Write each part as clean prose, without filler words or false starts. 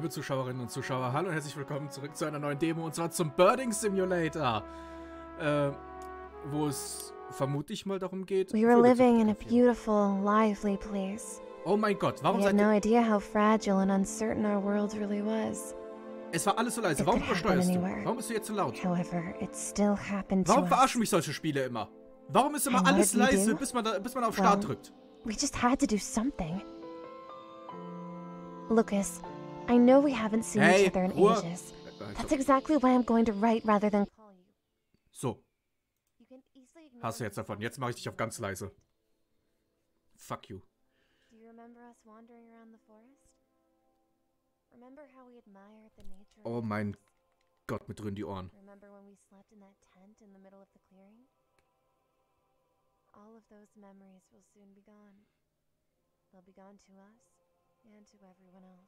Liebe Zuschauerinnen und Zuschauer, hallo und herzlich willkommen zurück zu einer neuen Demo, und zwar zum Birding Simulator, wo es vermutlich mal darum geht, We were Vögel zu living in a fotografieren. beautiful, lively place. Oh mein Gott, warum We had seid no ihr... idea how fragile and uncertain our world really was. Es war alles so leise, It warum could happen übersteuerst du? anywhere. Warum bist du jetzt so laut? However, it still happened to Warum us. verarschen mich solche Spiele immer? Warum ist immer And what alles did we leise, do? bis man auf Start Well, drückt? We just had to do something. Lucas, I know we haven't seen Hey, each other in Ruhe. ages. That's exactly why I'm going to write rather than call you. So, You can easily ignore hast du jetzt the davon. Jetzt mache ich dich auf ganz leise. Fuck you. Do you remember us wandering around the forest? Remember how we admired the nature Oh of the mein forest? Gott, mit dröhnen die Ohren. Remember when we slept in that tent in the middle of the clearing? All of those memories will soon be gone. They'll be gone to us and to everyone else.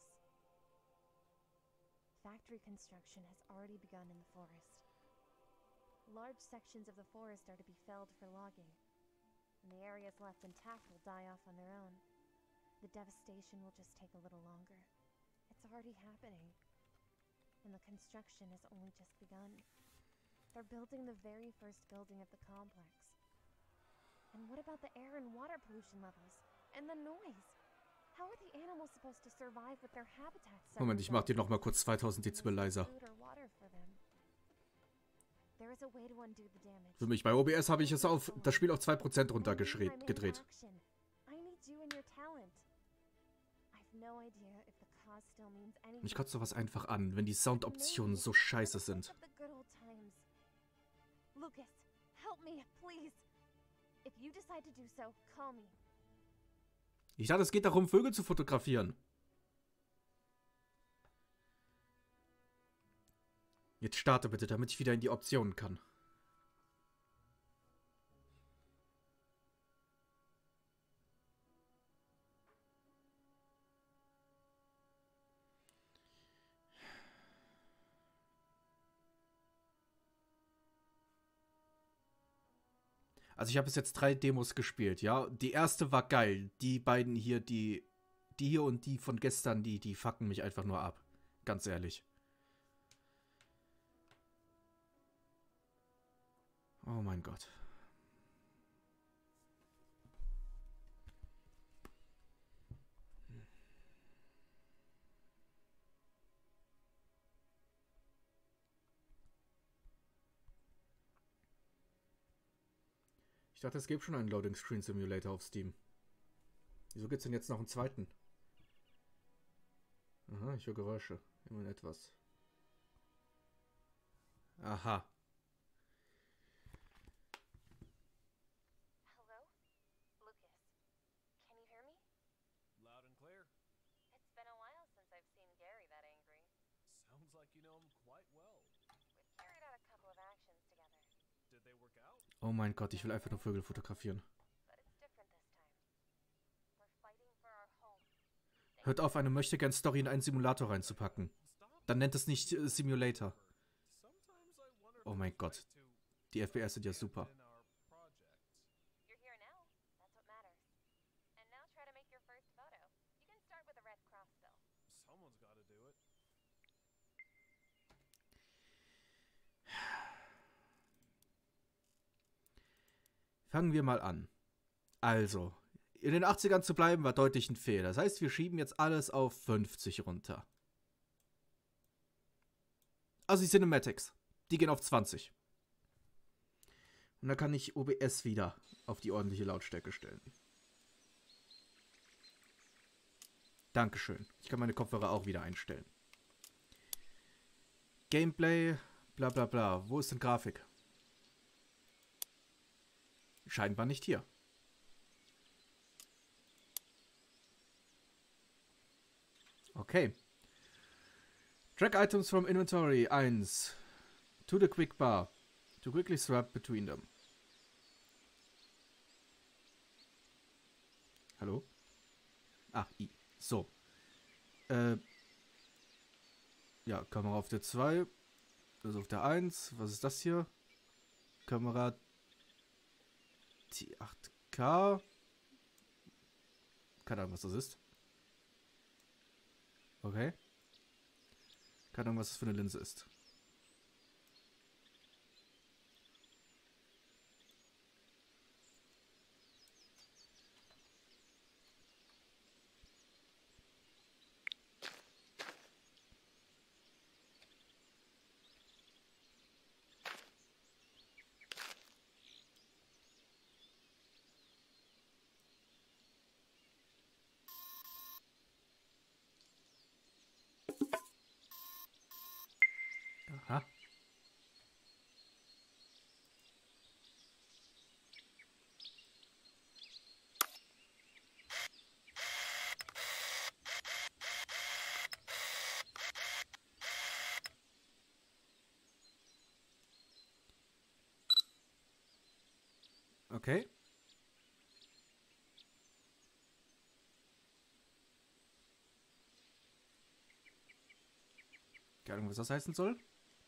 Factory construction has already begun in the forest. Large sections of the forest are to be felled for logging, and the areas left intact will die off on their own. The devastation will just take a little longer. It's already happening. And the construction has only just begun. They're building the very first building of the complex. And what about the air and water pollution levels? And the noise? How are the animals supposed to survive with their habitats? Moment, ich mach dir noch mal kurz 2000 Dezibel leiser. There is a way to undo the damage. Für mich, bei OBS habe ich es auf das Spiel auf 2% runtergedreht. Mich kotzt sowas einfach an, wenn die Soundoptionen so scheiße sind. Lucas, help me, please. If you decide to do so, call me. Ich dachte, es geht darum, Vögel zu fotografieren. Jetzt starte bitte, damit ich wieder in die Optionen kann. Also ich habe bis jetzt 3 Demos gespielt, ja. Die erste war geil. Die beiden hier, die hier und die von gestern, die fucken mich einfach nur ab. Ganz ehrlich. Oh mein Gott. Ich dachte, es gäbe schon einen Loading Screen Simulator auf Steam. Wieso gibt es denn jetzt noch einen zweiten? Aha, ich höre Geräusche. Immerhin etwas. Aha. Hello? Lucas, can you hear me? Loud and clear. It's been a while since I've seen Gary that angry. Sounds like you know him quite well. We've carried out a couple of actions together, Did they work out? Oh mein Gott, ich will einfach nur Vögel fotografieren. but it's different this time. We're fighting for our home. Hört auf, eine Möchtegern-Story in einen Simulator reinzupacken. Dann nennt es nicht Simulator. Sometimes I wonder Oh mein Gott. to Die FPS sind ja super. in our project. You're here now. That's what matters. And now try to make your first photo. You can start with a red cross bill. Someone's got to do it. Fangen wir mal an. Also, in den 80ern zu bleiben war deutlich ein Fehler. Das heißt, wir schieben jetzt alles auf 50 runter. Also die Cinematics, die gehen auf 20. Und dann kann ich OBS wieder auf die ordentliche Lautstärke stellen. Dankeschön. Ich kann meine Kopfhörer auch wieder einstellen. Gameplay, bla bla bla. Wo ist denn Grafik? Scheinbar nicht hier. Okay. Track items from inventory 1. To the quick bar. To quickly swap between them. Hallo? Ah, I. So. Ja, Kamera auf der 2. Das ist auf der 1. Was ist das hier? Kamera T8K. Keine Ahnung, was das ist. Okay. Keine Ahnung, was das für eine Linse ist. Aha. Okay. Keine Ahnung, was das heißen soll.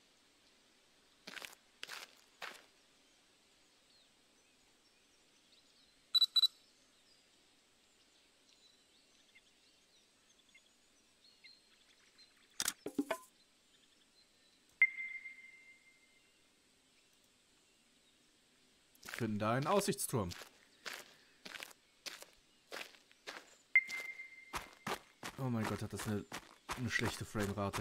Wir finden da einen Aussichtsturm. Oh mein Gott, hat das eine schlechte Framerate.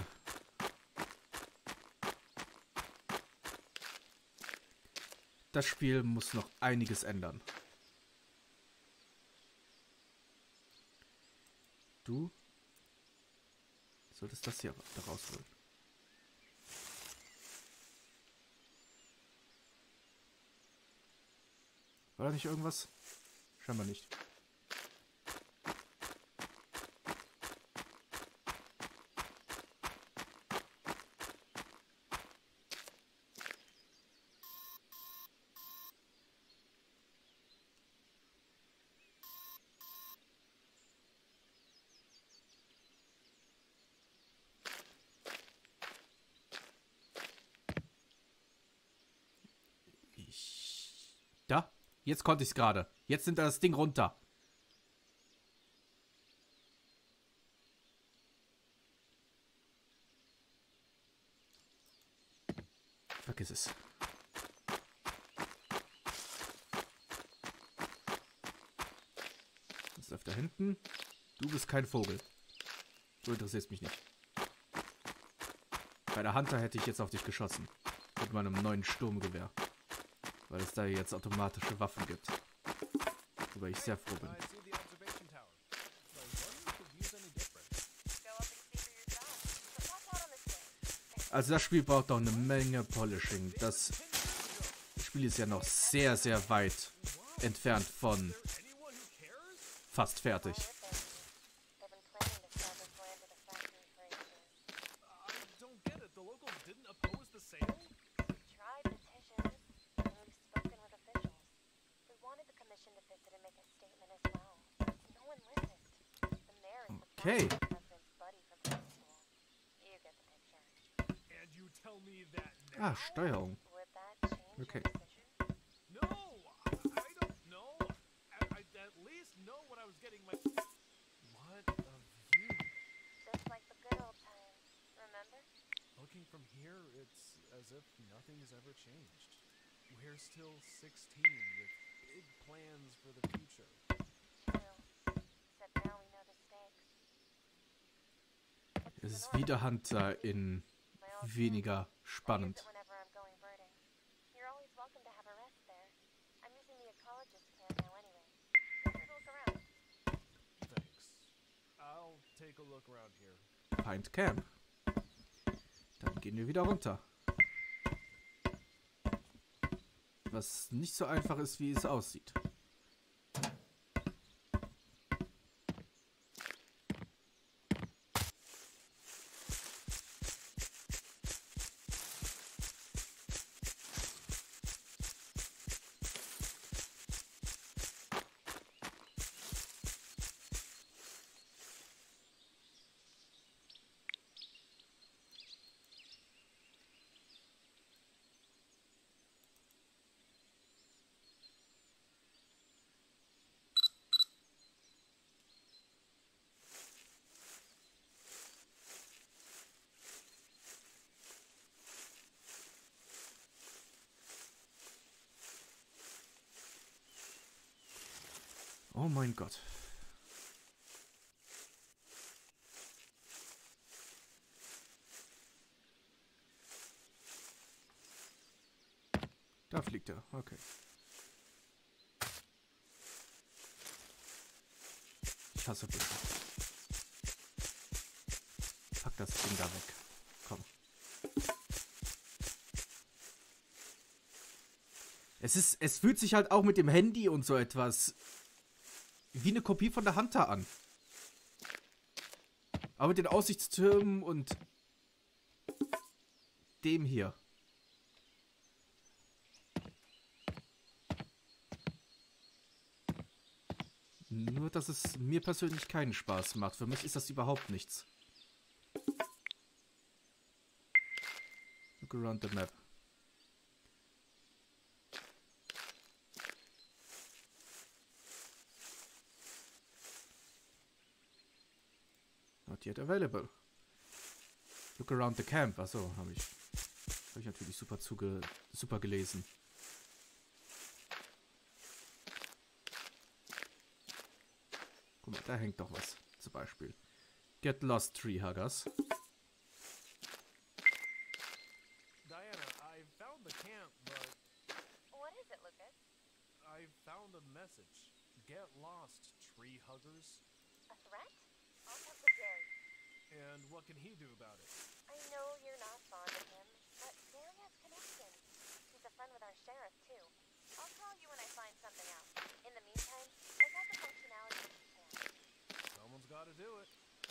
Das Spiel muss noch einiges ändern. Du solltest das hier da rausholen. War da nicht irgendwas? Scheinbar nicht. Da? Jetzt konnte ich es gerade. Jetzt nimmt er das Ding runter. Vergiss es. Das läuft da hinten. Du bist kein Vogel. Du interessierst mich nicht. Bei der Hunter hätte ich jetzt auf dich geschossen. Mit meinem neuen Sturmgewehr. Weil es da jetzt automatische Waffen gibt. Worüber ich sehr froh bin. I see the observation tower. So I wonder if the view's any different. Go up and see for yourself. But watch out on this way. Also das Spiel braucht noch eine Menge Polishing. Das Spiel ist ja noch sehr, sehr weit entfernt von Anyone who cares? fast fertig. They've been planning to sell this land to the factory for ages. I don't get it. The locals didn't oppose the sale? We've tried petitions, and we've spoken with officials. We wanted the commission to visit and make a statement as well. No one listened. The mayor is the Okay. president's buddy from high school. You get the picture. And you tell me that now? Ah, Steuerung. Would that change Okay. your decision? No, I don't know. I at least know what I was getting my... What a view. Just like the good old times, remember? Looking from here, it's as if nothing's ever changed. We're still 16 with big plans for the future. True. Except now we know the stakes. Es ist wieder Hunter in My old weniger I use spannend. it whenever I'm going birding. You're always welcome to have a rest there. I'm using the ecologist camp now anyway. Feel free to look around. Thanks. I'll take a look around here. Pint Camp. Dann gehen wir wieder runter. Was nicht so einfach ist, wie es aussieht. Oh mein Gott. Da fliegt er, okay. Ich hasse Blitze. Pack das Ding da weg. Komm. Es fühlt sich halt auch mit dem Handy und so etwas wie eine Kopie von der Hunter an. Aber mit den Aussichtstürmen und dem hier. Nur, dass es mir persönlich keinen Spaß macht. Für mich ist das überhaupt nichts. Look around the map. Not yet available. Look around the camp. Achso, habe ich natürlich super gelesen. Guck mal, da hängt doch was. Zum Beispiel. Get lost, tree huggers. Diana, I found the camp, but What is it, Lucas? I found a message. Get lost, tree huggers. A threat? I'll talk with Gary. And what can he do about it? I know you're not fond of him, but Gary has connections. He's a friend with our sheriff, too. I'll call you when I find something out. In the meantime, check out the functionality if you can. Someone's got to do it.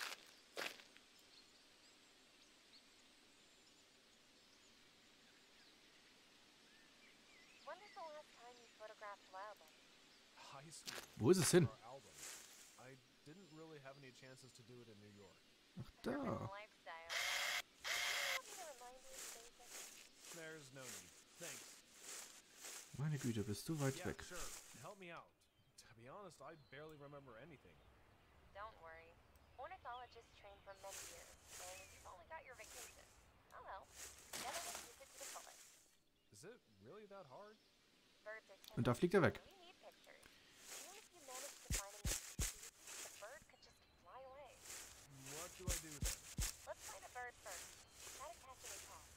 When was the last time you photographed wildlife? High school. Wo ist es hin? Our album. I didn't really have any chances to do it in New York. Ach, Urban da. lifestyle. Do you want me to remind you of the basics? There's no need. Thanks. Meine Güte, bist du weit Yeah, weg. sure. Help me out. To be honest, I barely remember anything. Don't worry. Ornithologists train for many years, and you've only got your vacation. I'll help. Never use it to the fullest. Is it really that hard? Birds are Und da fliegt er weg. We need pictures. Even if you manage to find a new species, the bird could just fly away. What do I do then? Let's find a bird first. Try to catch any calls.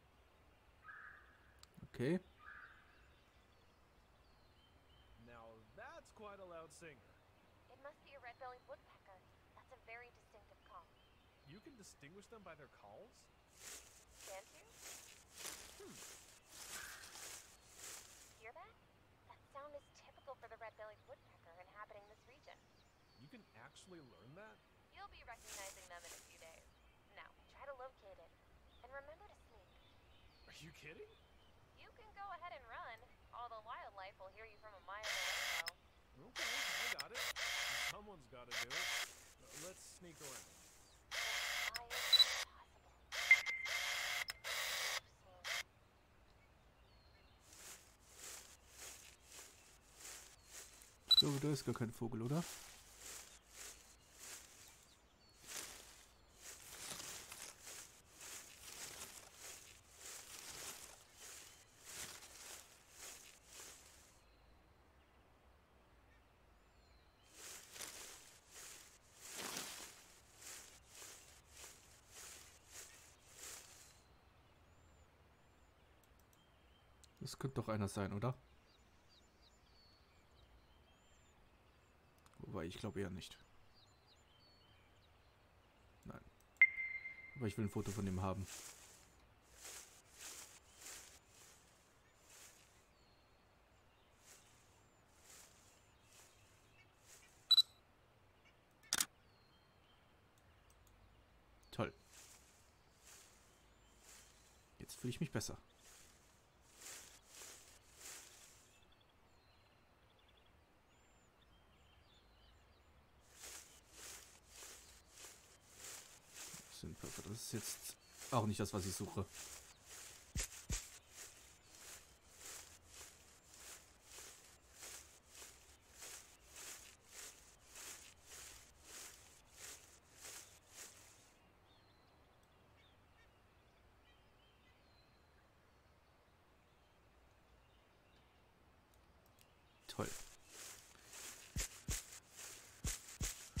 Okay. Now that's quite a loud singer. It must be a red-bellied woodpecker. That's a very distinctive call. You can distinguish them by their calls? Can't you? Hear that? That sound is typical for the red-bellied woodpecker inhabiting this region. You can actually learn that? You'll be recognizing them in a few days. Now, try to locate it. And remember to sneak. Are you kidding? You can go ahead and run. All the wildlife will hear you from a mile away, though. Okay, I got it. Someone's got to do it. Let's sneak around. As quiet as possible. Ich glaube, da ist gar kein Vogel, oder? Das könnte doch einer sein, oder? Wobei, ich glaube eher nicht. Nein. Aber ich will ein Foto von ihm haben. Toll. Jetzt fühle ich mich besser. Das ist jetzt auch nicht das, was ich suche. Toll.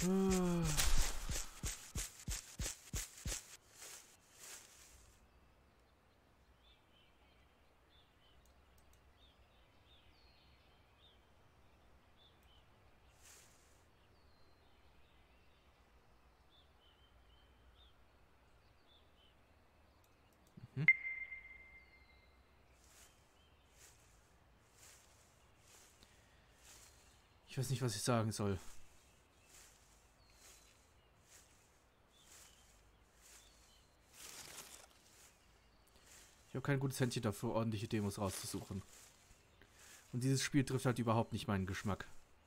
Ich weiß nicht, was ich sagen soll. Ich habe kein gutes Händchen dafür, ordentliche Demos rauszusuchen. Und dieses Spiel trifft halt überhaupt nicht meinen Geschmack.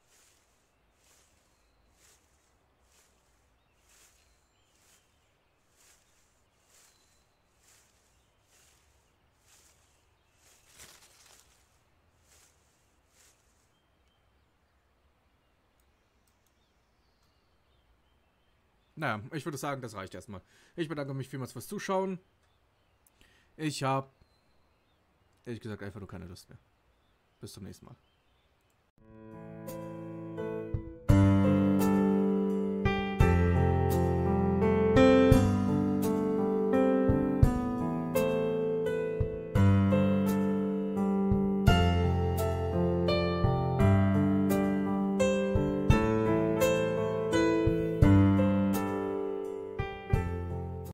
Naja, ich würde sagen, das reicht erstmal. Ich bedanke mich vielmals fürs Zuschauen. Ich habe, ehrlich gesagt, einfach nur keine Lust mehr. Bis zum nächsten Mal.